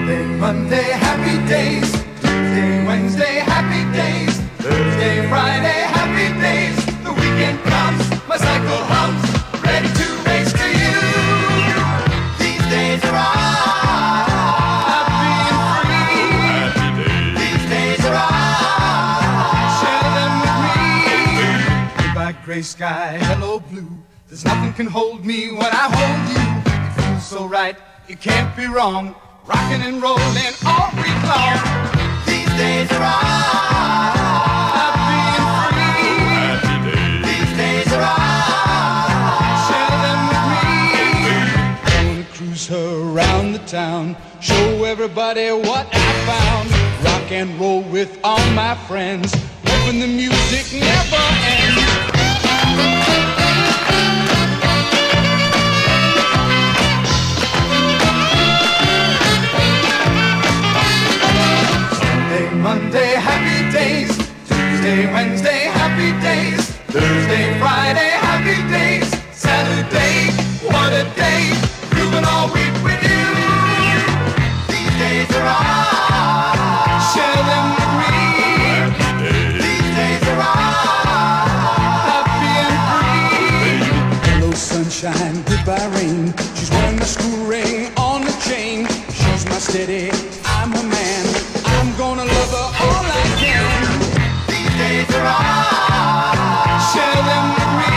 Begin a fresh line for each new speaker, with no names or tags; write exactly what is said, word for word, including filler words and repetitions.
Sunday, Monday, happy days. Tuesday, Wednesday, happy days. Thursday, Friday, happy days. The weekend comes, my cycle hums, ready to race to you. These days are ours, happy and free. These days are ours, share them with me. Goodbye gray sky, hello blue. There's nothing can hold me when I hold you. It feels so right, it can't be wrong. Rockin' and rollin' all week long. These days are ours, happy and free. These days are ours, share them with me. Gonna cruise her around the town, show everybody what I found. Rock and roll with all my friends, hoping the music never ends. Monday, happy days. Tuesday, Wednesday, happy days. Thursday, Friday, happy days. Saturday, what a day. Grooving all week with you. These days are ours, share them with me. These days are ours, happy and free. Hello sunshine, goodbye rain. She's wearing my school ring on the chain. She's my steady, I'm her man. I'm gonna love her all I can. These days are ours, share them with me.